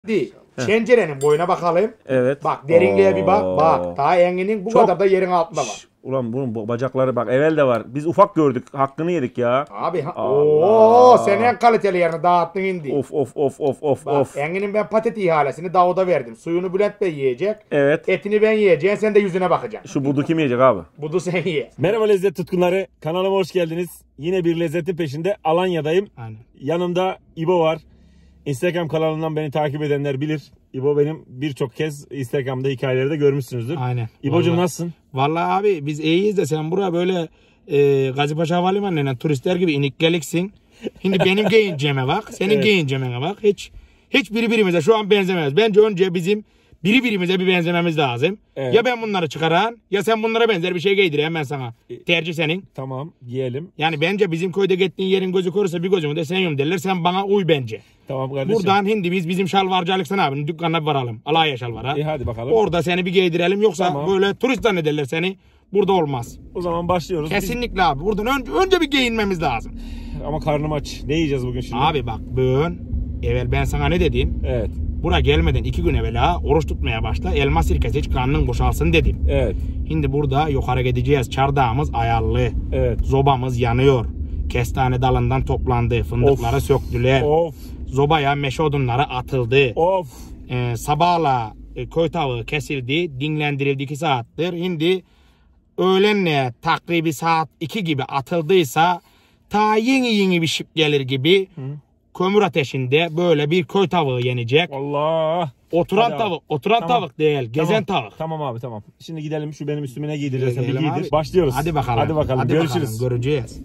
Değil. Çencerenin boyuna bakalım. Evet. Bak derinliğe bir bak. Bak daha enginin bu Çok- kadar da yerin altında var. Ulan bunun bacakları bak evvel de var. Biz ufak gördük. Hakkını yedik ya. Abi Allah. sen en kaliteli yerini dağıttın indi. Of of of of of Bak, of. Engin'in ben patet ihalesini Davud'a verdim. Suyunu Bülent Bey yiyecek. Evet. Etini ben yiyeceğim. Sen de yüzüne bakacaksın. Şu budu kim yiyecek abi? Budu sen ye. Merhaba lezzet tutkunları. Kanalıma hoş geldiniz. Yine bir lezzetin peşinde Alanya'dayım. Aynen. Yanımda İbo var. Instagram kanalından beni takip edenler bilir. İbo benim birçok kez Instagram'da hikayeleri de görmüşsünüzdür. Aynen. İbo'cum Vallahi. nasılsın? Vallahi abi biz iyiyiz de sen buraya böyle Gazipaşa Havalimanı'ndan turistler gibi inik geliksin. Şimdi benim giyinceme bak, senin Evet. giyinceme bak. Hiç birbirimize şu an benzemez. Bence önce bizim birbirimize bir benzememiz lazım. Evet. Ya ben bunları çıkaran ya sen bunlara benzer bir şey giydireyim ben sana. Tercih senin. Tamam giyelim. Yani bence bizim köyde gittiğin yerin gözü korursa bir gözümü de sen yum derler. Sen bana uy bence. Tamam kardeşim. Buradan hindi bizim şalvarcı Aleksan abinin dükkanına varalım. Alanya şalvara. Hadi bakalım. Orada seni bir giydirelim yoksa Tamam. böyle turist zannederler seni. Burada olmaz. O zaman başlıyoruz. Kesinlikle abi. Buradan önce bir giyinmemiz lazım. Ama karnım aç. Ne yiyeceğiz bugün şimdi? Abi bak bugün evvel ben sana ne dedim? Evet. Buraya gelmeden 2 gün evvel ha oruç tutmaya başla. Elma sirkesi iç karnın boşalsın dedim. Evet. Şimdi burada yukarı gideceğiz. Çardağımız ayarlı. Evet. Zobamız yanıyor. Kestane dalından toplandı. Fındıkları Of. söktüler. Of. Zobaya meşe odunları atıldı. Of. Sabahla köy tavuğu kesildi. Dinlendirildi 2 saattir. Şimdi öğlenle takribi saat 2 gibi atıldıysa ta yeni bir şıp gelir gibi kömür ateşinde böyle bir köy tavuğu yenecek. Allah. Oturan Hadi abi. tavuk. Oturan Tamam. tavuk değil. Gezen tavuk. Tamam abi tamam. Şimdi gidelim şu benim üstüme ne giydirirsen bir Gidelim giydir. abi. Başlıyoruz. Hadi bakalım. Hadi bakalım. Hadi Görüşürüz. bakalım, göreceğiz.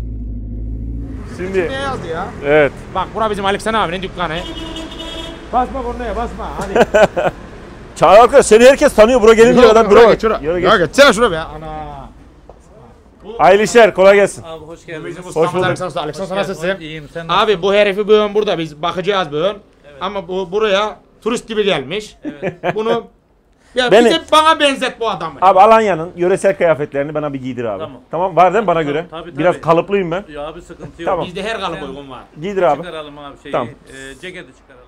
Şimdi. Ne yazdı ya? Evet. Bak bura bizim Aleksan abinin dükkanı. Basma kornaya basma. Hadi. Çağır arkadaş seni herkes tanıyor. Buraya gelince adam buraya geç. Yürü geç. geçsene şuraya be. Ana. Hayırlı işler. Kolay gelsin. Abi hoş geldiniz. Hoş bulduk. Aleksan nasılsın? İyiyim sen Abi bu herifi bugün burada biz bakacağız bugün. Ama bu buraya turist gibi gelmiş. Bunu ya Beni- bize bana benzet bu adamı. Abi Alanya'nın yöresel kıyafetlerini bana bir giydir abi. Tamam. Tamam var değil mi bana göre? tabii. Biraz kalıplıyım ben. Ya abi sıkıntı yok. Tamam. Bizde her kalıp Sen- uygun var. Giydir abi. Çıkaralım abi şeyi. Tamam. Ceketi çıkaralım.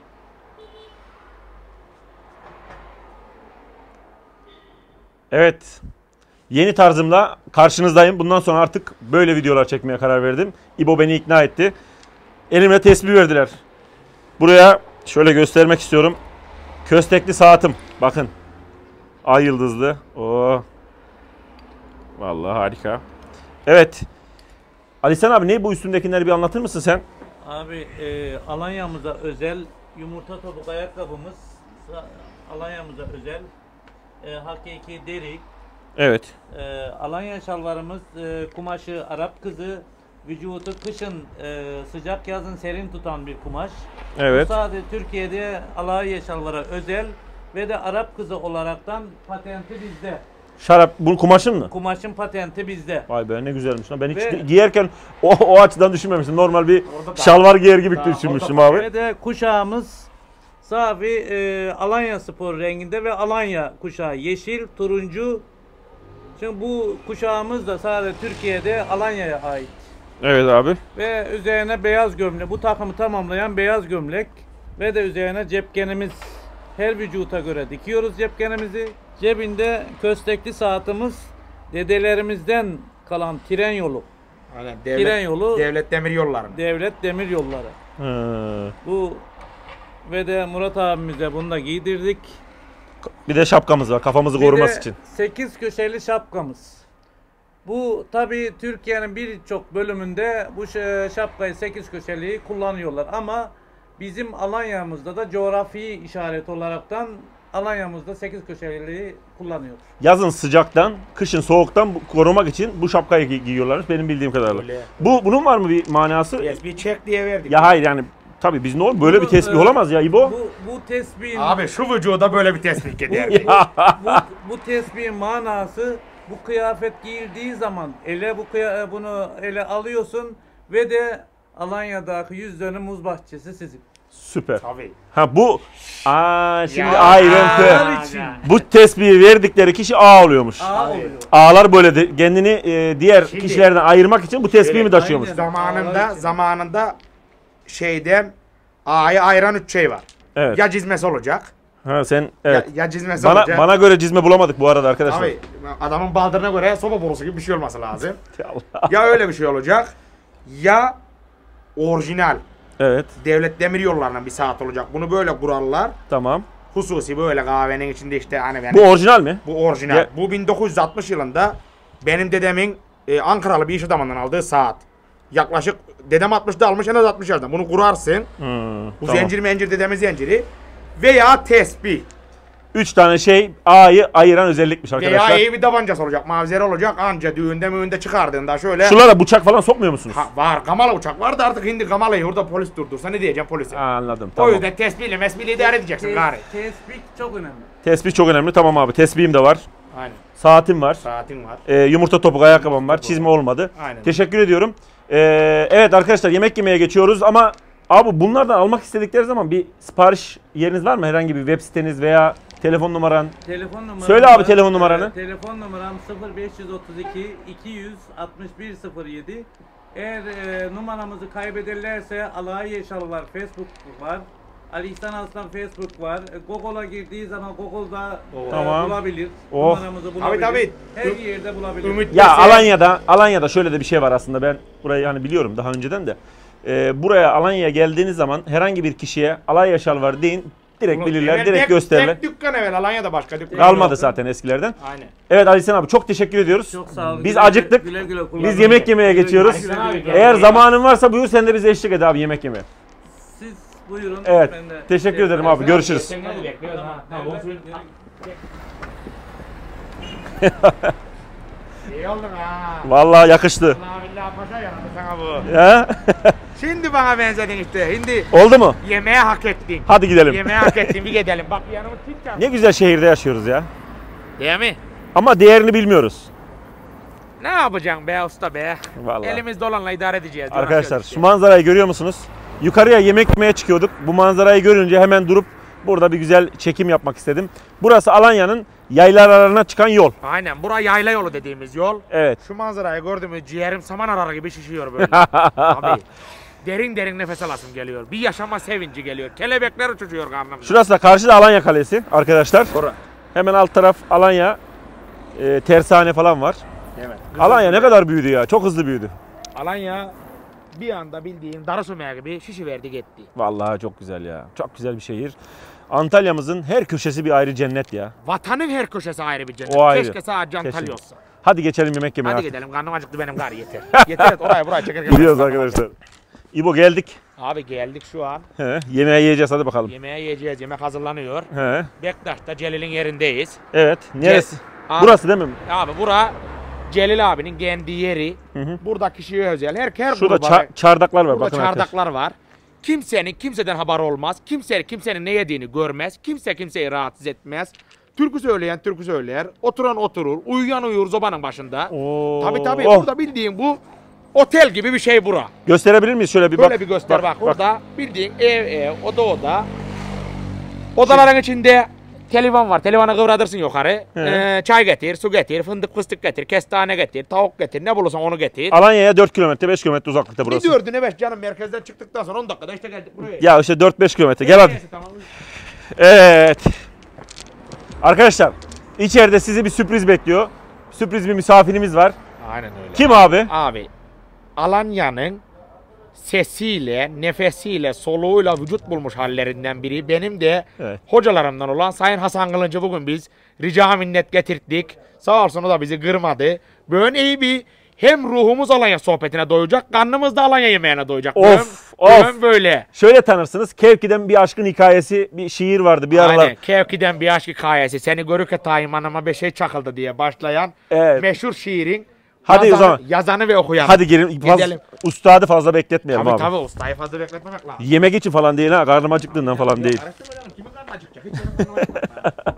Evet. Yeni tarzımla karşınızdayım. Bundan sonra artık böyle videolar çekmeye karar verdim. İbo beni ikna etti. Elimle tesbih verdiler. Buraya şöyle göstermek istiyorum. Köstekli saatim. Bakın. Ay yıldızlı. Oo. Vallahi harika. Evet. Alisan abi ne bu üstündekileri bir anlatır mısın sen? Abi Alanya'mıza özel yumurta topuk ayakkabımız. Alanya'mıza özel. Hakiki deri. Evet. Alanya şalvarımız kumaşı Arap kızı. Vücudu kışın sıcak yazın serin tutan bir kumaş. Evet. Bu sadece Türkiye'de Alanya şalvara özel ve de Arap kızı olaraktan patenti bizde. Şarap bu kumaşın mı? Kumaşın patenti bizde. Vay be ne güzelmiş lan. Ben hiç Ve- giyerken o açıdan düşünmemiştim. Normal bir şalvar giyer gibi düşünmüştüm abi. Ve de kuşağımız safi Alanya spor renginde ve Alanya kuşağı yeşil, turuncu. Şimdi bu kuşağımız da sadece Türkiye'de Alanya'ya ait. Evet abi. Ve üzerine beyaz gömlek, bu takımı tamamlayan beyaz gömlek ve de üzerine cepkenimiz, her vücuta göre dikiyoruz cepkenimizi. Cebinde köstekli saatimiz dedelerimizden kalan tren yolu. Aynen, Tren yolu, devlet demir yolları. devlet demir yolları. Bu ve de Murat abimize bunu da giydirdik. Bir de şapkamız var kafamızı Bir koruması de için. 8 köşeli şapkamız. Bu tabi Türkiye'nin birçok bölümünde bu şapkayı 8 köşeliyi kullanıyorlar ama bizim Alanya'mızda da coğrafi işaret olaraktan Alanya'mızda 8 köşeliyi kullanıyoruz. Yazın sıcaktan, kışın soğuktan korumak için bu şapkayı giyiyorlar benim bildiğim kadarıyla. Öyle. Bunun var mı bir manası? Bir çek diye verdik. Ya hayır yani tabii biz ne olur böyle bir tespih olamaz ya İbo. Bu tesbihin Abi şu vücuda böyle bir tespih ederdi. bu tesbihin manası bu kıyafet giyildiği zaman bunu ele alıyorsun ve de Alanya'daki 100 dönüm muz bahçesi sizin. Süper. Tabii. Ha bu şimdi Ya, ayrıntı. Onlar için. Bu tesbihi verdikleri kişi ağa oluyormuş. Ağa oluyor. Ağalar böyle kendini diğer Şimdi- kişilerden ayırmak için bu tesbihi mi taşıyormuş? Aynen. Zamanında şeyden A'yı ayıran 3 şey var. Evet. Ya cizmesi olacak. Ha sen evet. Ya cizmesi olacak. Bana göre cizme bulamadık bu arada arkadaşlar. Abi adamın baldırına göre soba borusu gibi bir şey olması lazım. Allah. Ya öyle bir şey olacak. Ya orijinal Evet. devlet demir yollarından bir saat olacak. Bunu böyle kurarlar. Tamam. Hususi böyle kahvenin içinde işte hani Bu orijinal mi? bu orijinal. Ya- Bu 1960 yılında benim dedemin Ankaralı bir iş adamından aldığı saat. Yaklaşık dedem 60'da almış, en az 60 yaşında. Bunu kurarsın. Bu tamam. zincir mencir dedemin zinciri. Veya tesbih. 3 tane şey A'yı ayıran özellikmiş arkadaşlar. Veya iyi bir tabancası olacak. Mavzeri olacak. Anca düğünde müğünde çıkardığında şöyle. Şuralara bıçak falan sokmuyor musunuz? Var. Kamala uçak var da artık hindi Kamala'yı orada polis durdursa ne diyeceğim polise? Anladım. O Tamam. yüzden tesbihle mesbihle idare edeceksin gari. Tespih çok önemli. Tespih çok önemli. Tamam abi. Tesbihim de var. Aynen. Saatim var. Saatin var. Yumurta topuk ayakkabım var. Çizme olmadı. Aynen. Teşekkür ediyorum. Evet arkadaşlar yemek yemeye geçiyoruz ama abi bunlardan almak istedikleri zaman bir sipariş yeriniz var mı? Herhangi bir web siteniz veya telefon numaran? Telefon numaram Söyle abi var. telefon numaranı. Telefon numaram 0532 261 07. Eğer numaramızı kaybederlerse Alay Yaşalılar Facebook var. Ali İhsan Aslan Facebook var. Google'a girdiği zaman Google'da Tamam. bulabilir. Oh. Numaramızı bulabilir. Tabii. Her yerde bulabilir. Ümit Ya Bey'se- Alanya'da şöyle de bir şey var aslında ben burayı hani biliyorum daha önceden de. Buraya Alanya'ya geldiğiniz zaman herhangi bir kişiye Alay Yaşal var deyin direkt bilirler, Evet, direkt gösterirler. Tek dükkan evvel Alanya'da başka dükkan Kalmadı yok. zaten eskilerden. Aynen. Evet Ali İhsan abi çok teşekkür ediyoruz. Çok sağ olun. Biz Güle acıktık. güle güle kullanın. Biz yemek yemeye geçiyoruz. Güle güle güle. Eğer zamanın varsa buyur sen de bize eşlik et abi yemek yemeye. Siz buyurun. Evet. Ben de- Teşekkür ederim abi. Görüşürüz. Sen de bekliyoruz ha. Tamam. İyi oldun ha. Vallahi yakıştı. Allah billahi paşa yaradı sana bu. Ya? Şimdi bana benzedin işte. Şimdi Oldu mu? yemeğe hak ettin. Hadi gidelim. Yemeğe hak ettin. Bir gidelim. Bak yanımız çıkacak. Ne güzel şehirde yaşıyoruz ya. Değil mi? Ama değerini bilmiyoruz. Ne yapacaksın be usta be? Vallahi. Elimizde olanla idare edeceğiz. Arkadaşlar şu manzarayı görüyor musunuz? Yukarıya yemek yemeye çıkıyorduk. Bu manzarayı görünce hemen durup burada bir güzel çekim yapmak istedim. Burası Alanya'nın yaylalarına çıkan yol. Aynen. Bura yayla yolu dediğimiz yol. Evet. Şu manzarayı gördüğümüz ciğerim saman ararı gibi şişiyor böyle. Abi. Derin derin nefes alasım geliyor. Bir yaşama sevinci geliyor. Kelebekler uçuşuyor karnımda. Şurası da karşıda Alanya Kalesi arkadaşlar. Bura. Hemen alt taraf Alanya. Tersane falan var. Evet. Alanya ne kadar büyüdü ya. Çok hızlı büyüdü. Alanya bir anda bildiğin darısumaya gibi şişiverdi gitti. Vallahi çok güzel ya. Çok güzel bir şehir. Antalya'mızın her köşesi bir ayrı cennet ya. Vatanın her köşesi ayrı bir cennet. O ayrı. Keşke sadece Antalya Kesin. olsa. Hadi geçelim yemek yemeye Hadi artık. gidelim. Karnım acıktı benim gari yeter. Yeter et oraya çekerken. Gidiyoruz arkadaşlar. İbo geldik. Abi geldik şu an. He, yemeği yiyeceğiz hadi bakalım. Yemeğe yiyeceğiz. Yemek hazırlanıyor. He, Bektaş'ta Celil'in yerindeyiz. evet. Neresi? Abi, Burası değil mi? Abi bura Celil abinin kendi yeri. Burada kişiye özel. Her Şurada gruba- çardaklar var Burada bakın arkadaşlar. çardaklar var. Kimsenin kimseden haberi olmaz. Kimse kimsenin ne yediğini görmez. Kimse kimseyi rahatsız etmez. Türkü söyleyen türkü söyler. Oturan oturur. Uyuyan uyur zobanın başında. Oo. Tabii Oh. burada bildiğin bu otel gibi bir şey bura. Gösterebilir miyiz şöyle bir Böyle bak. bir göster bak. Burada bildiğin ev oda. Odaların içinde telefon var. Telefonu kıvradırsın yukarı. He. Çay getir, su getir, fındık fıstık getir, kestane getir, tavuk getir. Ne bulursan onu getir. Alanya'ya 4 kilometre 5 kilometre uzaklıkta Bir burası. dördüne beş canım merkezden çıktıktan sonra 10 dakikada işte geldik buraya. Ya işte 4-5 kilometre gel hadi. Neyse, tamam. Evet. Arkadaşlar içeride sizi bir sürpriz bekliyor. Sürpriz bir misafirimiz var. Aynen öyle. Kim abi? Abi Alanya'nın sesiyle, nefesiyle, soluğuyla vücut bulmuş hallerinden biri. Benim de Evet. hocalarımdan olan Sayın Hasan Kılıncı bugün biz rica minnet getirttik. Sağ olsun o da bizi kırmadı. Böyle iyi bir hem ruhumuz Alanya sohbetine doyacak, karnımız da Alanya yemeğine doyacak. Of, Bugün of. böyle. Şöyle tanırsınız. Kevki'den bir aşkın hikayesi bir şiir vardı bir aralar. Aynen. Kevki'den bir aşk hikayesi. Seni görürken taymanıma bir şey çakıldı diye başlayan Evet. meşhur şiirin Hadi o zaman. yazanı ve okuyanı. Hadi girin. Gidelim. Ustadı fazla bekletmeyelim Tabii abi. tabii ustayı fazla bekletmemek lazım. Yemek için falan değil ha. Karnım acıktığından falan değil. Araştırma canım, kimin karnı acıkacak? Hiç benim karnım acıkmaz.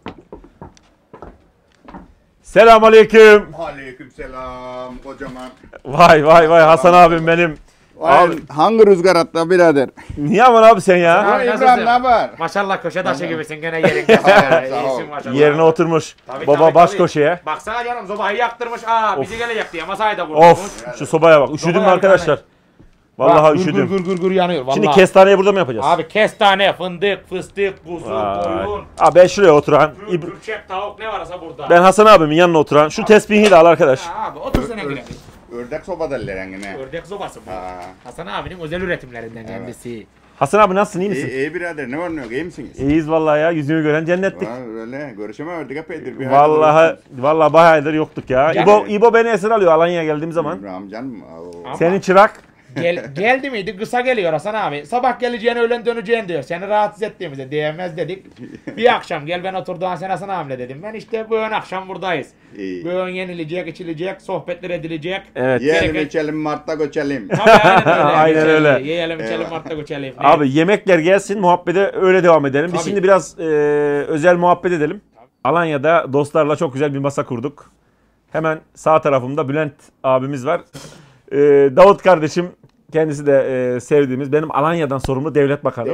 Selamünaleyküm. Aleykümselam kocaman. Vay vay vay Hasan abim benim. Abi. Hangi rüzgar attı birader? Niye aman abi sen ya? Abi, nasılsın? İbrahim ne haber? Maşallah köşe taşı gibisin gene yerinde. Sağ ol. İyisin maşallah. Yerine oturmuş. Tabii, Baba tabii, baş tabii. köşeye. Baksana canım sobayı yaktırmış. Bizi gelecek diye masayı da kurmuş. Of şu sobaya bak. Üşüdüm mü Sobaya arkadaşlar? Vallahi Bak, üşüdüm. Gür yanıyor vallahi. Şimdi kestaneyi burada mı yapacağız? Abi kestane, fındık, fıstık, kuzu, Vay. koyun, Abi ben şuraya oturan. gürçek, tavuk ne varsa burada. Ben Hasan abimin yanına oturan. Şu tesbihini de al arkadaş. Abi otursana güle. Ördek soba derler yengine. Ördek sobası bu. Ha. Hasan abinin özel üretimlerinden kendisi. Hasan abi nasılsın, iyi misin? İyi birader ne var ne yok iyi misiniz? İyiyiz vallahi ya. Yüzünü gören cennettik. Ha, öyle görüşeme ördek epeydir. Bir Vallahi bayağıdır yoktuk ya. Yani- İbo beni esir alıyor Alanya'ya geldiğim zaman. Amcan mı? Ama- Senin çırak. Geldi miydi kısa geliyor Hasan abi. Sabah geleceğini öğlen döneceğini diyor. Seni rahatsız ettiğimize değmez dedik. Bir akşam gel ben oturduğun sen Hasan abimle dedim. Ben işte bu ön akşam buradayız. İyi. Bu ön yenilecek, içilecek, sohbetler edilecek. Evet. Yiyelim Gereken- içelim Mart'ta göçelim. Tabii aynen öyle. Aynen Geçelim, öyle. Yiyelim içelim Eyvallah. Mart'ta göçelim. Abi yemekler gelsin, muhabbete öyle devam edelim. Biz Tabii. şimdi biraz özel muhabbet edelim. Alanya'da dostlarla çok güzel bir masa kurduk. Hemen sağ tarafımda Bülent abimiz var. Davut kardeşim, kendisi de sevdiğimiz, benim Alanya'dan sorumlu devlet bakanım.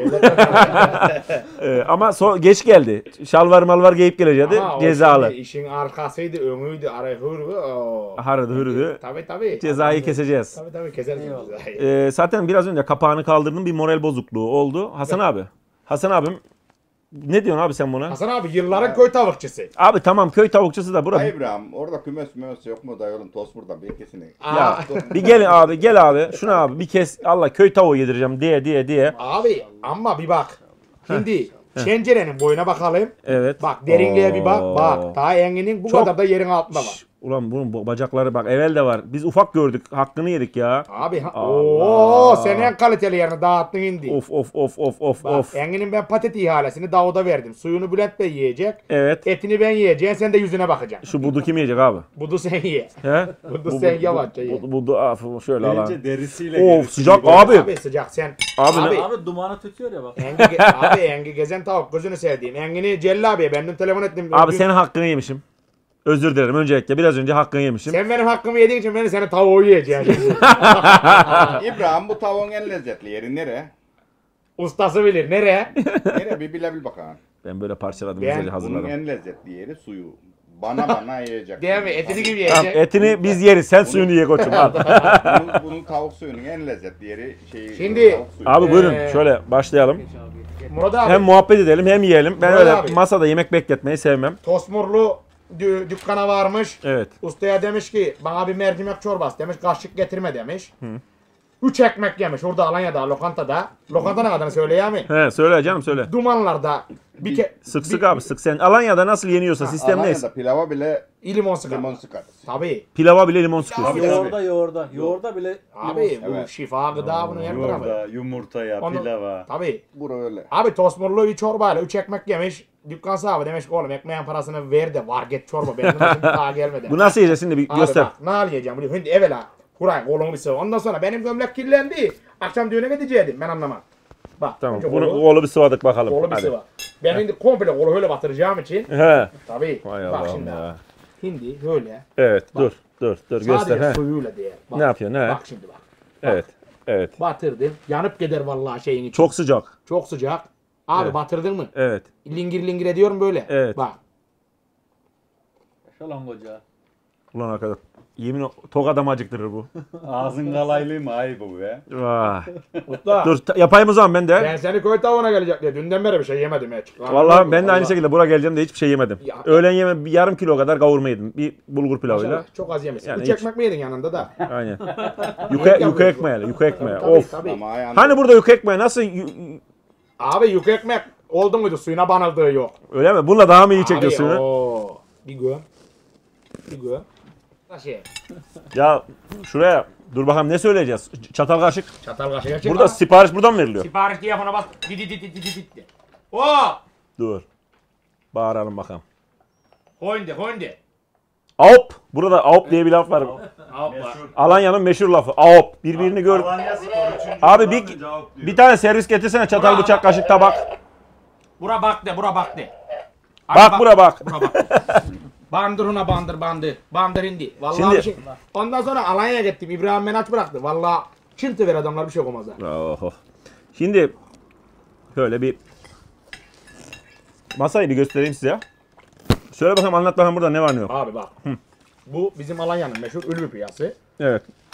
Ama geç geldi. Şalvar malvar giyip gelecekti. Ama o Cezalı. şimdi işin arkasıydı, önüydü, arayı hırgı. Hırgı. Tabii. Cezayı keseceğiz. Tabii keseriz cezayı. Zaten biraz önce kapağını kaldırdım, bir moral bozukluğu oldu. Hasan abi. Hasan abim, ne diyorsun abi sen buna? Hasan abi yılların köy tavukçusu. Abi tamam, köy tavukçusu da bura. Ay İbrahim orada kümes yok mu da yolun toz burada bir ikisini. Ya bir gel abi. Şuna abi bir kez Allah köy tavuğu yedireceğim diye. Abi ama bir bak. Şimdi tencerenin boyuna bakalım. Evet. Bak derinliğe bir bak. Oo. Bak daha enginin bu Çok- kadar da yerin altında var. Ulan bunun bacakları bak evvel de var. Biz ufak gördük. Hakkını yedik ya. Abi Allah. sen en kaliteli yerini dağıttın indi. Of. Bak enginin ben patet ihalesini Davud'a verdim. Suyunu Bülent Bey yiyecek. Evet. Etini ben yiyeceğim. Sen de yüzüne bakacaksın. Şu budu kim yiyecek abi? Budu sen ye. He? Budu sen yavaşça ye. Budu şöyle alalım. Bence derisiyle Of sıcak abi. Abi sıcak sen. Abi ne? Abi dumanı tütüyor ya bak. Abi engi gezen tavuk gözünü sevdiğim. Engini Celal abiye bendim telefon ettim. Abi senin hakkını yemişim. Özür dilerim öncelikle. Biraz önce hakkını yemişim. Sen benim hakkımı yediğin için ben senin tavuğu yiyeceğim. İbrahim bu tavuğun en lezzetli yeri nere? Ustası bilir. Nereye? Nere bir bile bil bakalım. Ben böyle parçaladım, Ben güzelce Bunun hazırladım. en lezzetli yeri suyu. Bana yiyecek. Değil mi? Etini gibi Tamam, yiyecek. etini biz yeriz. Sen suyunu ye koçum. Al. Bunun tavuk suyunun en lezzetli yeri Şimdi- tavuk suyu. Abi buyurun şöyle başlayalım. Murat abi. Hem muhabbet edelim hem yiyelim. Ben Murat öyle abi. masada yemek bekletmeyi sevmem. Tosmurlu dükkana varmış. Evet. Ustaya demiş ki bana bir mercimek çorbası demiş. Kaşık getirme demiş. 3 ekmek yemiş orada Alanya'da lokantada. Lokantanın adını söyleyeyim mi? He söyle canım söyle. Dumanlarda Sık abi sık. Sen Alanya'da nasıl yeniyorsa sistem neyse. Alanya'da pilava bile limon sıkar. limon sıkarız. Tabii. Pilava bile limon sıkıyorsun. Yoğurda bile Abi bu Evet. şifa gıda bunun her tarafı. Yumurtaya, Onu- pilava. Tabii. Bura öyle. Abi tosmurlu bir çorbayla 3 ekmek yemiş. Dükkan sahibi demiş ki oğlum ekmeğin parasını ver de var get çorba. Benim başım daha gelmedi. Bu nasıl yiyeceğiz şimdi bir Abi göster. bak ne yiyeceğim biliyor musun? Şimdi evvela Kuray kolunu bir sıvı. Ondan sonra benim gömlek kirlendi. Akşam düğüne gidecektim ben anlamam. Bak. Tamam önce bunu kolu- kolu bir sıvadık bakalım. kolu bir Hadi. sıvı. Ben şimdi komple kolu öyle batıracağım için. He. Tabii. Vay Bak Allah'ım şimdi. ya. Şimdi öyle. Evet dur göster. Sadece He. suyuyla diye. Bak. Ne yapıyor ne? Bak şimdi bak. Evet. Batırdım. Yanıp gider vallahi şeyin içi. Çok sıcak. Çok sıcak. Abi Evet. batırdın mı? Evet. Lingir ediyorum böyle. Evet. Bak. şalan koca. Ulan arkadaş. Yemin tok adam acıktırır bu. Ağzın kalaylı mı? Ay bu be. Vay. Usta. Dur yapayım o zaman ben de. Ben seni köy tavuğuna gelecek diye dünden beri bir şey yemedim hiç. Vallahi ben de aynı şekilde buraya geleceğim de hiçbir şey yemedim. Ya- Öğlen yeme bir yarım kilo kadar kavurma yedim. Bir bulgur pilavıyla. Çok az yemişsin. Yani 3 hiç- ekmek mi yedin yanında da? Aynen. Yuka ekmeğiyle. Yuka ekmeği. Tabii, Of. tabii. Ama ayağında Hani burada yuka ekmeği nasıl Abi yük ekmek oldu muydu suyuna banıldığı yok. öyle mi? Bununla daha mı iyi çekiyorsun? Abi, ha? oo. Bir göm. Nasıl? Ya şuraya dur bakalım ne söyleyeceğiz? Çatal kaşık. Çatal kaşığı gerçek. Burada sipariş buradan mı veriliyor? sipariş telefona bas. Didi. Oo! Dur. Bağıralım bakalım. Hoyndi. Aop. Burada aop diye bir laf var. Alanya'nın meşhur lafı. Aop. Birbirini gör. Alanya Spor 3. Abi bir tane servis getirsene çatal bıçak kaşık tabak. Bura bak de. Bak bura bak. Bandır ona bandır. Bandır indi. Vallahi Şimdi- bir şey. Ondan sonra Alanya'ya gittim. İbrahim Menaç bıraktı. Vallahi çıntıver adamlar bir şey yapamazlar. Oho. Şimdi şöyle bir masayı bir göstereyim size. Şöyle bakalım anlat bakalım burada ne var ne yok. Abi bak. Bu bizim Alanya'nın meşhur ülbü piyası. Evet.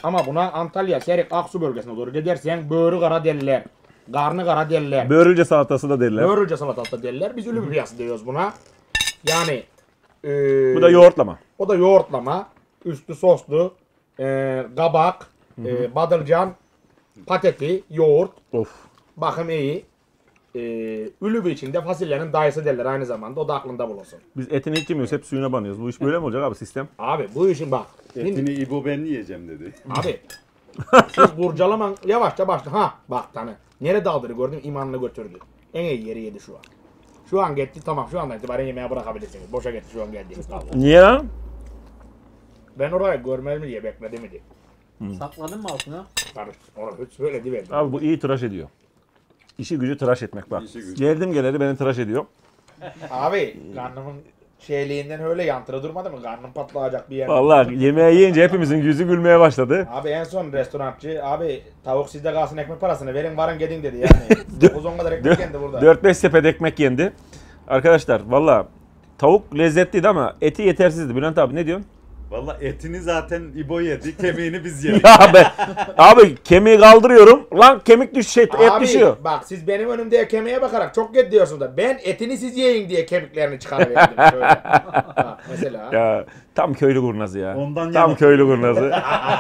Ama buna Antalya, Serik, Aksu bölgesine doğru gidersen böğrü kara derler. Karnı kara derler. Börülce salatası da derler. Böğrülce salatası da derler. Biz ülü piyası diyoruz buna. Yani Bu da yoğurtlama. o da yoğurtlama. Üstü soslu. Kabak, badılcan, pateti, yoğurt. Of. Bakım iyi. Ülübü içinde fasulyenin dayısı derler aynı zamanda. O da aklında bulunsun. Biz etini hiç yemiyoruz. Hep suyuna banıyoruz. Bu iş böyle mi olacak abi sistem? Abi bu işin bak. Şimdi, Etini İbo ben yiyeceğim dedi. abi siz kurcalaman yavaşça başla. Ha bak tane. Nereye daldırı gördüm imanını götürdü. En iyi yeri yedi şu an. Şu an gitti tamam şu andan itibaren yemeğe bırakabilirsiniz. Boşa gitti şu an geldiğiniz kaldı. Niye lan? Ben orayı görmez mi diye bekledim idi. Sakladın mı altına? Karış onu hiç söyledi verdim. Abi bu iyi tıraş ediyor. İşi gücü tıraş etmek bak. İşi gücü. Geldim geleli beni tıraş ediyor. Abi karnımın şeyliğinden öyle yantıra durmadı mı? Karnım patlayacak bir yer. Vallahi yemeği yiyince hepimizin yüzü gülmeye başladı. Abi en son restorançı abi tavuk sizde kalsın ekmek parasını verin varın gidin dedi yani. 9-10 kadar ekmek yendi burada. 4-5 sepet ekmek yendi. Arkadaşlar valla tavuk lezzetliydi ama eti yetersizdi. Bülent abi ne diyorsun? Valla etini zaten İbo yedi, kemiğini biz yedik. Ya ben abi kemiği kaldırıyorum. Lan kemik et Abi düşüyor. bak siz benim önümde kemiğe bakarak çok get diyorsunuz da ben etini siz yiyin diye kemiklerini çıkarıverdim şöyle. Bak mesela. Ya tam köylü kurnazı ya. Ondan Tam yana. köylü kurnazı.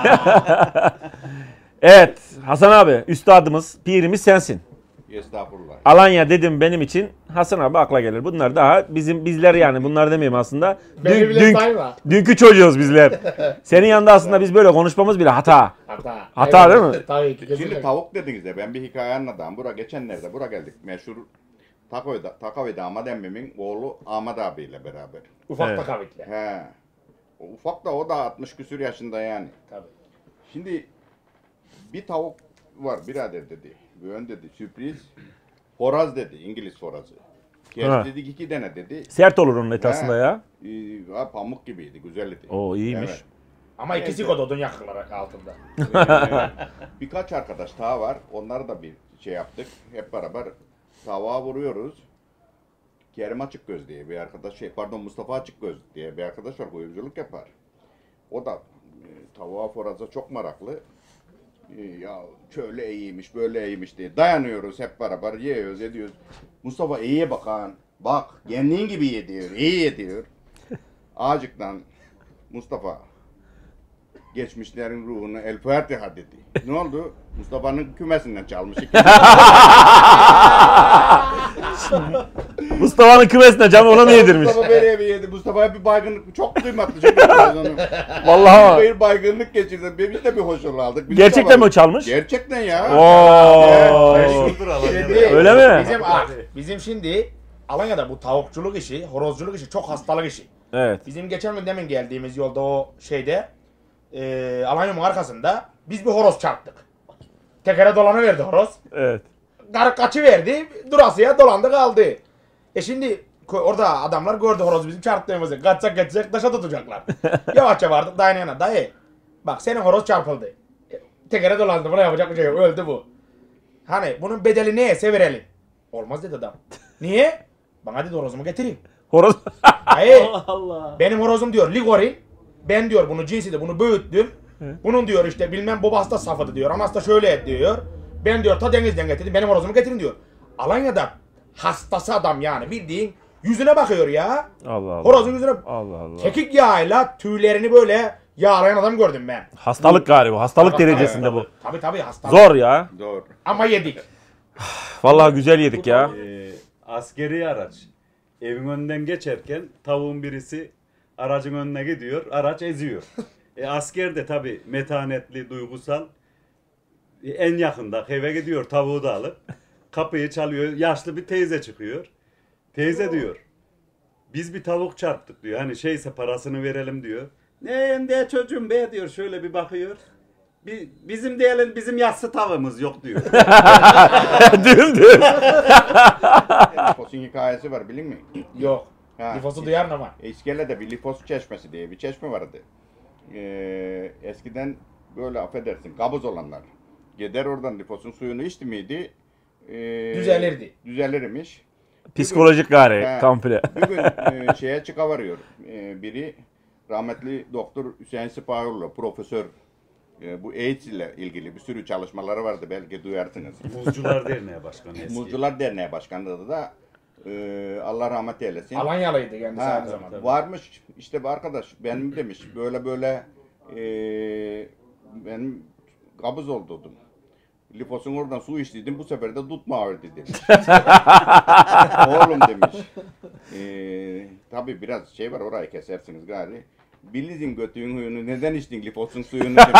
Evet Hasan abi üstadımız, pirimiz sensin. Estağfurullah. Alanya dedim benim için Hasan abi akla gelir. Bunlar daha bizler yani bunlar demeyeyim aslında. Beni bile sayma. Dünkü çocuğuz bizler. Senin yanında aslında biz böyle konuşmamız bile hata. Hata değil mi? Tabii ki. Şimdi kesinlikle. tavuk dediniz de ben bir hikaye anladım. Geçenlerde geldik. Meşhur Takavide Ahmet emmimin oğlu Ahmet abiyle beraber. Ufak Evet. takavitle. He. O ufak da o da 60 küsür yaşında yani. Tabii. Şimdi bir tavuk var birader dedi. Bugün dedi sürpriz. Horaz dedi. İngiliz horazı. Ha. Dedik 2 tane dedi. Sert olur onun eti aslında ya. Pamuk gibiydi. Güzeldi. Oo iyiymiş. Evet. Ama ikisi kododun yakınlar altında. Birkaç arkadaş daha var. Onları da bir şey yaptık. Hep beraber tavuğa vuruyoruz. Kerim Açıkgöz diye bir arkadaş, Mustafa Açıkgöz diye bir arkadaş var. Kuyumculuk yapar. O da tavuğa foraza çok meraklı. Ya şöyle iyiymiş, böyle iyiymiş diye dayanıyoruz hep beraber yiyoruz, ediyoruz. Mustafa iyiye bakan. Bak, kendin gibi ye diyor. İyi ye diyor. Ağacıktan Mustafa geçmişlerin ruhunu El Fatiha dedi. Ne oldu? Mustafa'nın kümesinden çalmış. Mustafa'nın kümesine canı ona mı yedirmiş? Mustafa böyle bir yedi. Mustafa'ya bir baygınlık çok kıymetli. Çok kıymetli. Vallahi Bir baygınlık geçirdi. Biz de bir hoşunu aldık. Biz gerçekten mi de o çalmış? Gerçekten ya. Oo. Meşhurdur Alanya'da. Şimdi Öyle mi? Bizim şimdi Alanya'da bu tavukçuluk işi, horozculuk işi çok hastalık işi. Evet. Bizim geçen gün demin geldiğimiz yolda o şeyde Alanya'nın arkasında biz bir horoz çarptık. Tekere dolanıverdi horoz. Evet. Kaçı verdi, durasıya dolandı kaldı. Şimdi orada adamlar gördü horozu bizim çarptığımızı. Kaçacak taşa tutacaklar. Yavaşça vardık dayının yanına. Dayı bak senin horoz çarpıldı. Tekere dolandı buna yapacak bir şey yok. Öldü bu. Hani bunun bedeli neyse verelim. Olmaz dedi adam. Niye? Bana dedi horozumu getireyim. Horoz. Hayır. Allah. Benim horozum diyor ligorin. Ben diyor bunu cinsiydi bunu büyüttüm. Bunun diyor işte bilmem babası da safıdı diyor. Anası da şöyle et diyor. Ben diyor ta denizden getirdim. Benim horozumu getirin diyor. Alanya'da hastası adam yani bildiğin yüzüne bakıyor ya. Allah Allah. Horozun yüzüne Allah Allah. kekik yağıyla tüylerini böyle yağlayan adam gördüm ben. Hastalık galiba. Hastalık derecesinde bu. Tabii hasta. Zor ya. Doğru. Ama yedik. Vallahi güzel yedik ya. Askeri araç. Evin önünden geçerken tavuğun birisi aracın önüne gidiyor, araç eziyor. Asker de tabi metanetli, duygusal. En yakında eve gidiyor tavuğu da alıp. Kapıyı çalıyor, yaşlı bir teyze çıkıyor. Teyze diyor, biz bir tavuk çarptık diyor. Hani şeyse parasını verelim diyor. Ne diye çocuğum be diyor, şöyle bir bakıyor. Bizim diyelim bizim yassı tavuğumuz yok diyor. Düldül. Lifos'un hikayesi var bilin mi? Yok. Ha, Lifosu duyar ama. İskele'de bir Lifos çeşmesi diye bir çeşme vardı. Eskiden böyle affedersin kabız olanlar. Gider oradan Lifos'un suyunu içti miydi? Düzelirdi. Düzelirmiş. Psikolojik gari He. komple. Bir gün şeye çıkavarıyor. Biri rahmetli doktor Hüseyin Sipahoğlu, profesör bu AIDS ile ilgili bir sürü çalışmaları vardı, belki duyarsınız. Muzcular Derneği Başkanı eski. Muzcular Derneği Başkanlığı da Allah rahmet eylesin. Alanyalıydı kendisi Ha, aynı zamanda. varmış işte bu arkadaş benim demiş böyle benim kabız oldum. Lipos'un oradan su içtiydim, bu sefer de tutma ağırdı demiş. Oğlum demiş. Tabii biraz şey var, orayı kesersiniz gari. Bilizin götüğün huyunu, neden içtin Lipos'un suyunu demiş.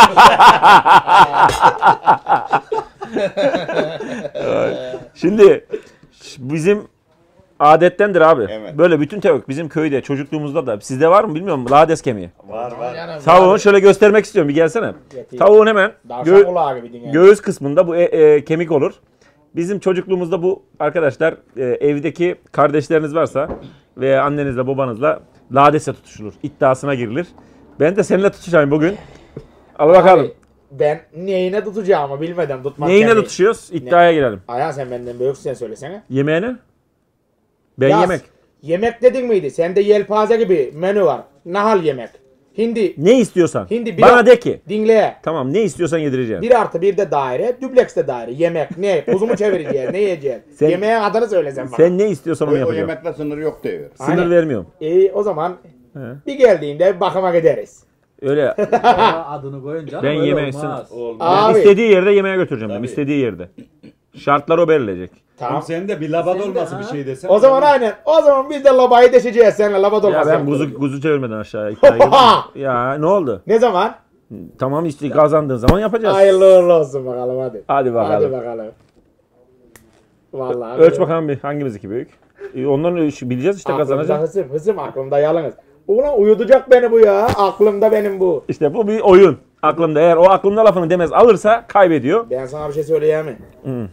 Şimdi bizim adettendir abi. Evet. Böyle bütün tavuk bizim köyde çocukluğumuzda da sizde var mı bilmiyorum lades kemiği. Var. Tavuğun şöyle göstermek istiyorum bir gelsene. Tavuğun hemen Davşan kulağı gibi dinleyin. göğüs kısmında bu kemik olur. Bizim çocukluğumuzda bu arkadaşlar evdeki kardeşleriniz varsa veya annenizle babanızla ladese tutuşulur. İddiasına girilir. Ben de seninle tutuşayım bugün. Al bakalım. Abi, ben neyine tutacağımı bilmeden tutmak Neyine kendi- tutuşuyoruz? İddiaya girelim. Ayhan sen benden büyüksün, söylesene. Yemeğine? Ben Yaz. yemek. Yemek dedin miydi? Sende yelpaze gibi menü var. Nahal yemek. Hindi. Ne istiyorsan. Hindi bir Bana de ki. Dinle. Tamam ne istiyorsan yedireceğim. 1+1 de daire, dübleks de daire. Yemek ne? Kuzu mu çevireceğiz? Ne yiyeceğiz? Sen- Yemeğin adını söylesen bana. Sen ne istiyorsan onu O yapacağım. yemekle sınır yok diyor. Sınır Aynen. vermiyorum. O zaman He. bir geldiğinde bakıma gideriz. Öyle. Sonra adını koyunca Ben öyle yemeği olmaz. Abi. istediği yerde yemeğe götüreceğim ben. Tabii. İstediği yerde. Şartlar o belirleyecek. Tamam. Oğlum senin de bir labat Sen de, olması bir ha? şey desen. O zaman aynen. O zaman biz de labayı deşeceğiz seninle. Labad Ya olmaz. ben kuzu çevirmeden aşağıya iddiaya girdim. Ya ne oldu? Ne zaman? Tamam işte kazandığın zaman yapacağız. Hayırlı uğurlu olsun bakalım hadi. Hadi bakalım. Hadi bakalım. Vallahi. Ölç bakalım bir hangimizdeki büyük. Ondan bileceğiz işte Aklımda kazanacağız. hızım aklımda yalnız. Ulan uyutacak beni bu ya. Aklımda benim bu. İşte bu bir oyun. Aklımda eğer o aklımda lafını demez alırsa kaybediyor. Ben sana bir şey söyleyeyim mi?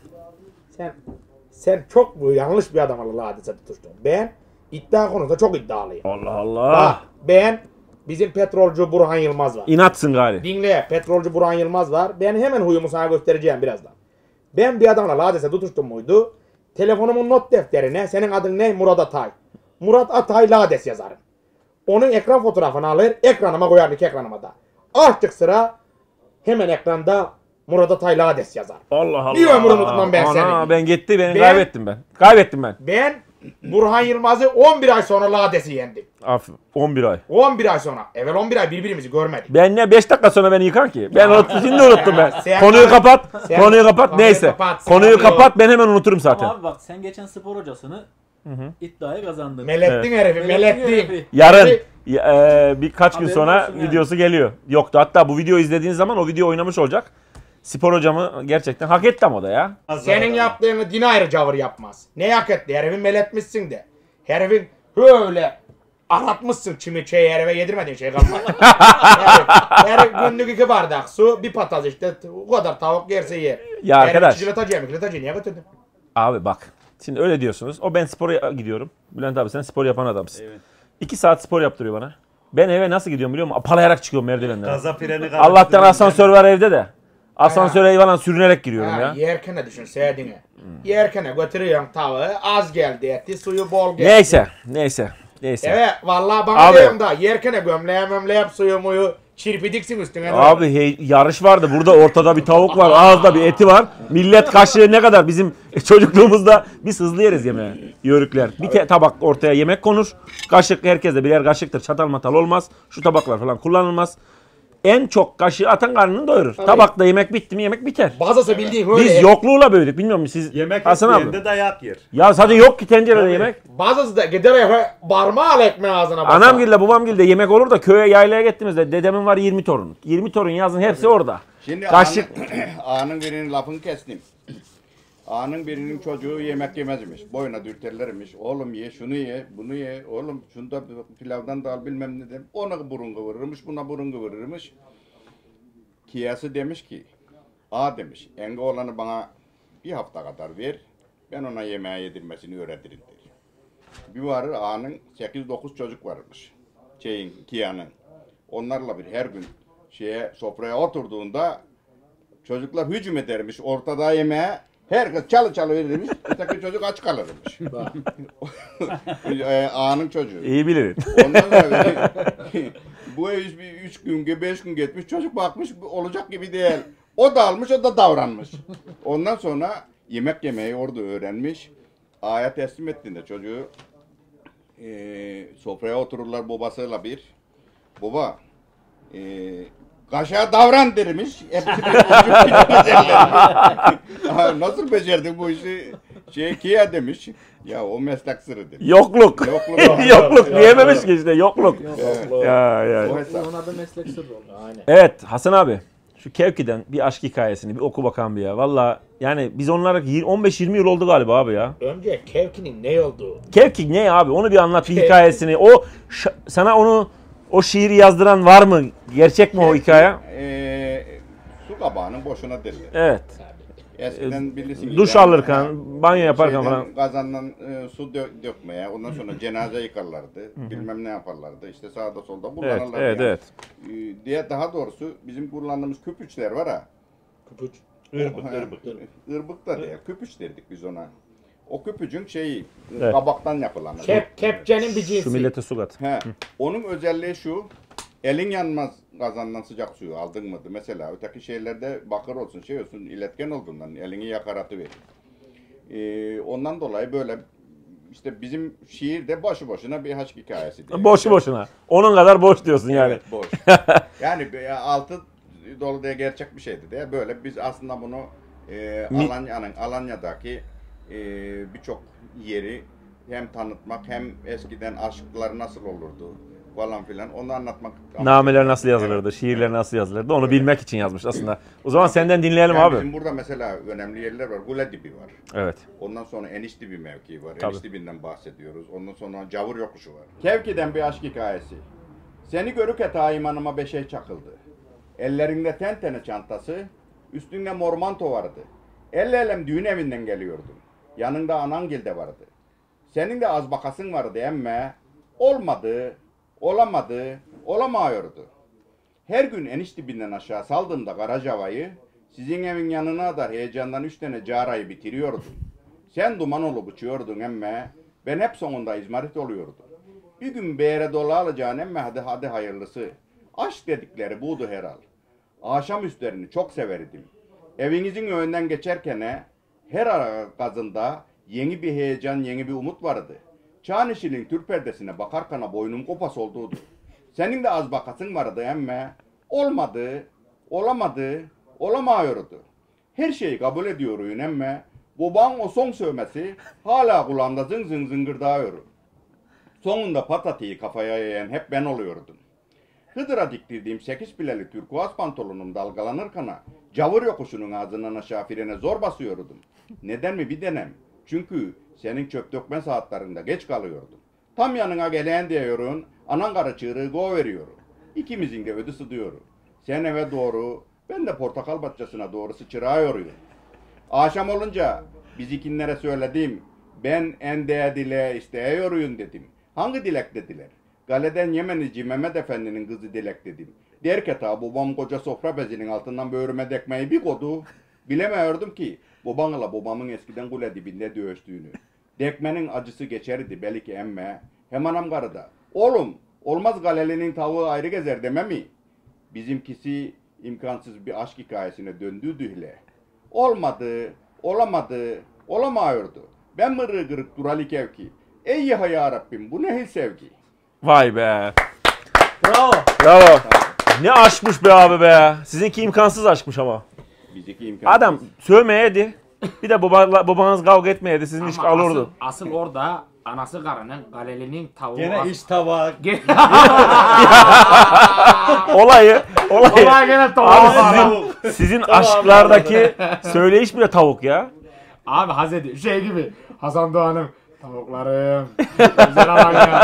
Sen çok bu yanlış bir adamla hadise tutuştun. Ben iddia konusunda çok iddialıyım. Allah Allah. Bak ben bizim petrolcü Burhan Yılmaz var. İnatsın gari. Dinle, petrolcü Burhan Yılmaz var. Ben hemen huyumu sana göstereceğim birazdan. Ben bir adamla hadise tutuştum muydu? Telefonumun not defterine senin adın ne? Murat Atay. Murat Atay Lades yazarım. Onun ekran fotoğrafını alır, ekranıma koyardık ekranıma da. Açtık sıra hemen ekranda Murat Atay Lades yazar. Allah Allah. Bir ömür unutmam ben Ana, seni. ben gitti Ben- kaybettim ben. Kaybettim ben. Ben Burhan Yılmaz'ı 11 ay sonra Lades'i yendim. 11 ay. 11 ay sonra. Evvel 11 ay birbirimizi görmedik. Ben ne 5 dakika sonra beni yıkar ki? Ben unuttum, şimdi unuttum ben. Sen- Konuyu kapat. sen- Konuyu kapat. konuyu Neyse. kapat, sen Konuyu yapıyor. kapat ben hemen unuturum zaten. Ama abi bak sen geçen spor hocasını iddiayı kazandın. Melettin herifi, melettin. Yarın birkaç gün Haberin sonra olsun yani. videosu geliyor. Yoktu. Hatta bu videoyu izlediğiniz zaman o video oynamış olacak. Spor hocamı gerçekten hak etti ama da ya. Senin yaptığını din ayrı cavır yapmaz. Ne hak etti? Herifin meletmişsin de. Herifin böyle aratmışsın çimi çayı herife yedirmediğin şey kalmadı. herif günlük 2 bardak su, bir patat işte. O kadar tavuk yerse yer. Ya arkadaş. Çiçiletacıyı niye götürdün? Abi bak. Şimdi öyle diyorsunuz. O ben spora gidiyorum. Bülent abi sen spor yapan adamsın. 2 saat spor yaptırıyor bana. Ben eve nasıl gidiyorum biliyor musun? Apalayarak çıkıyorum merdivenlere. Gaza freni Allah'tan asansör var evde de. Asansöre eyvallah sürünerek giriyorum Ha, ya. yerken ne düşün sevdiğini. Yerken götürüyorsun tavuğu, az geldi eti, suyu bol geldi. Neyse. Evet vallahi bana Abi. diyorum da yerken gömleğe suyu muyu çirpidiksin üstüne. Abi yarış vardı. Burada ortada bir tavuk var. Ağızda bir eti var. Millet kaşığı ne kadar bizim çocukluğumuzda biz hızlı yeriz yemeği. Yörükler. Bir tabak ortaya yemek konur. Kaşık herkeste birer kaşıktır. Çatal matal olmaz. Şu tabaklar falan kullanılmaz. En çok kaşığı atan karnını doyurur. Tabakta yemek bitti mi yemek biter. Bazısı bildiğin öyle. Biz yokluğuyla büyüdük. Bilmiyor musun siz? Yemek Hasan abi. isteyende dayak yer. Ya zaten yok ki tencerede Tabii. yemek. Bazısı da gider parmağı al ekmeği ağzına basar. Anamgil'de babamgil'de yemek olur da köye yaylaya gittiğimizde dedemin var 20 torun. 20 torun yazın hepsi orada. Şimdi Kaşık. ağanın birinin lafını kestim. Ağanın birinin çocuğu yemek yemezmiş. Boyuna dürterlermiş. Oğlum ye, şunu ye, bunu ye. Oğlum şunda pilavdan da al bilmem ne dedim. Ona burun kıvırırmış, buna burun kıvırırmış. Kiyası demiş ki, ağa demiş, enge olanı bana bir hafta kadar ver. Ben ona yemeğe yedirmesini öğretirim der. Bir varır ağanın 8-9 çocuk varmış. Kiyanın. Onlarla bir her gün sofraya oturduğunda çocuklar hücum edermiş ortada yemeğe. Herkes çalı verirmiş. Öteki çocuk aç kalırmış. Ağanın çocuğu. İyi bilirim. Ondan sonra Bu iş bir 3 gün, 5 gün geçmiş. Çocuk bakmış olacak gibi değil. O da almış, o da davranmış. Ondan sonra yemek yemeyi orada öğrenmiş. Aya teslim ettiğinde çocuğu sofraya otururlar babasıyla bir. Baba kaşığa davran dermiş. Hepsi nasıl becerdin bu işi? Kia demiş. Ya o meslek sırrı demiş. Yokluk. Yokluk diyememiş ki işte yokluk. Ya. O hesap. Onun adı meslek sırrı oldu. Aynen. Evet Hasan abi. Şu Kevki'den bir aşk hikayesini bir oku bakalım bir ya. Valla yani biz onlara 15-20 yıl oldu galiba abi ya. Önce Kevki'nin ne olduğu. Kevki ne abi? Onu bir anlat bir hikayesini. Sana o şiiri yazdıran var mı? Gerçek mi o hikaye? Su kabağının boşuna deli. Evet. Eskiden bilirsin. Duş alırken, banyo yaparken falan. Kazandan su dökmeye, ondan sonra cenaze yıkarlardı. Bilmem ne yaparlardı. İşte sağda solda kullanırlardı. Evet, yani. evet. Diye daha doğrusu bizim kullandığımız küpüçler var ha. Küpüç. Irbık da değil. Küpüç derdik biz ona. O küpücün şeyi Evet. kabaktan yapılan. Kepçenin bir cinsi. Şu millete su kat. Onun özelliği şu. Elin yanmaz kazandan sıcak suyu aldın mıydı? Mesela öteki şeylerde bakır olsun, şey olsun, iletken olduğundan elini yakar atıverir. Ondan dolayı böyle işte bizim şiirde boşu boşuna bir aşk hikayesi. Boşu boşuna. Onun kadar boş diyorsun yani. Evet, boş. Yani altı dolu diye gerçek bir şeydi diye böyle biz aslında bunu Alanya'daki birçok yeri hem tanıtmak hem eskiden aşklar nasıl olurdu falan filan onu anlatmak. Nameler nasıl yazılırdı, şiirler nasıl yazılırdı onu bilmek için yazmış aslında. O zaman senden dinleyelim yani abi. Bizim burada mesela önemli yerler var. Gule dibi var. Evet. Ondan sonra Eniş dibi mevkii var. Tabii. Eniş dibinden bahsediyoruz. Ondan sonra Cavur yokuşu var. Kevki'den bir aşk hikayesi. Seni görüke ta imanıma beşey çakıldı. Ellerinde tentene çantası, üstünde mor manto vardı. Elle elem düğün evinden geliyordum. Yanında anangil de vardı. Senin de az bakasın vardı emme. Olmadı, olamadı, olamıyordu. Her gün eniş dibinden aşağı saldığımda Karacava'yı, sizin evin yanına da heyecandan 3 tane carayı bitiriyordum. Sen duman olup uçuyordun emme, ben hep sonunda izmarit oluyordum. Bir gün bir yere dolu alacağın emme hadi hayırlısı. Aşk dedikleri budu herhal. Akşam üstlerini çok severdim. Evinizin önünden geçerken her ara gazında yeni bir heyecan, yeni bir umut vardı. Çağnişil'in tür perdesine bakarken boynum kopas oldudu. Senin de az bakasın vardı emme. Olmadı, olamadı, olamıyordu. Her şeyi kabul ediyorum emme. Baban o son sövmesi hala kulağımda zın zın zıngırdağıyor. Sonunda patatiyi kafaya yiyen hep ben oluyordum. Hıdır'a diktirdiğim 8 bileli türkuaz pantolonum dalgalanırken Cavur yokuşunun ağzından aşağı frene zor basıyordum. Neden mi bir denem? Çünkü senin çöp dökme saatlerinde geç kalıyordum. Tam yanına gelen diyorum, anan karı çığırığı go veriyorum. İkimizin de ödüsü diyorum. Sen eve doğru, ben de portakal bahçesine doğru sıçrağı yoruyorum. Akşam olunca bizikinlere söyledim, ben endeye dile isteyiyorum dedim. Hangi dilek dediler? Galeden Yemenici Mehmet Efendi'nin kızı dilek dedim. Derken babam koca sofra bezinin altından böğrüme dekmeyi bir kodu. Bilemiyordum ki babanla babamın eskiden kule dibinde dövüştüğünü. Dekmenin acısı geçerdi belki emme. Hem anam karıda. Oğlum olmaz galelinin tavuğu ayrı gezer deme mi? Bizimkisi imkansız bir aşk hikayesine döndü dühle. Olmadı, olamadı, olamıyordu. Ben mırı kırık durali kevki. Ey ya Rabbim bu ne hil sevgi. Vay be. Bravo. Bravo. Ne aşkmış be abi be. Sizinki imkansız aşkmış ama. Bizimki imkansız. Adam sövmeyeydi. Bir de babanız kavga etmeyeydi. Sizin iş alırdı. Asıl orada anası karının galelinin tavuğu. Gene iş tabağı. Olayı. Olay gene tavuğu. Abi sizin aşklardaki söyleyiş bile tavuk ya. Abi Hazreti şey gibi Hasan Doğan'ın tavuklarım, güzel Alanya,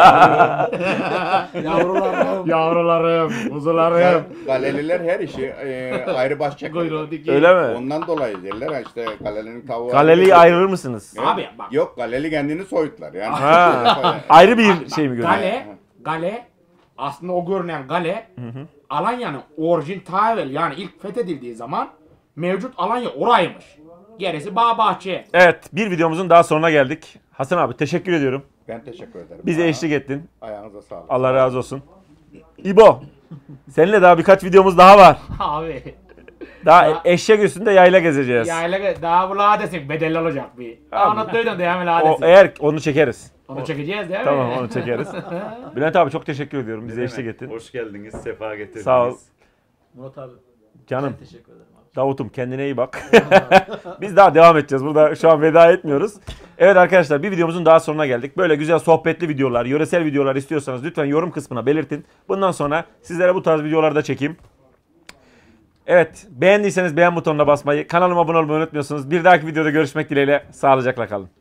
yavrularım, kuzularım. Galeliler her işi ayrı baş Kuyruğu çeker. diki. Öyle mi? Ondan dolayı derler işte Galeli'nin tavuğu. Kaleliyi ayırır mısınız? Evet. Abi bak. Yok Galeli kendini soyutlar yani. Ha. Ayrı bir şey mi görüyor? Gale aslında o görünen Gale Alanya'nın orijin tavel yani ilk fethedildiği zaman mevcut Alanya oraymış. Gerisi bağ bahçe. Evet, bir videomuzun daha sonuna geldik. Hasan abi teşekkür ediyorum. Ben teşekkür ederim. Bize eşlik ettin. Ayağınıza sağlık. Allah razı olsun. İbo. Seninle daha birkaç videomuz daha var. Abi. Daha eşek üstünde yayla gezeceğiz. Yayla daha bu ladesin bedelli olacak bir. Abi. Anlattıydın da hemen O, ladesin. eğer onu çekeriz. Onu çekeceğiz değil mi? Tamam onu çekeriz. Bülent abi çok teşekkür ediyorum. Bize eşlik ettin. Hoş geldiniz, sefa getirdiniz. Sağ ol. Murat abi. Canım. Teşekkür ederim abi. Davut'um kendine iyi bak. Biz daha devam edeceğiz. Burada şu an veda etmiyoruz. Evet arkadaşlar bir videomuzun daha sonuna geldik. Böyle güzel sohbetli videolar, yöresel videolar istiyorsanız lütfen yorum kısmına belirtin. Bundan sonra sizlere bu tarz videolarda çekeyim. Evet beğendiyseniz beğen butonuna basmayı, kanalıma abone olmayı unutmuyorsunuz. Bir dahaki videoda görüşmek dileğiyle. Sağlıcakla kalın.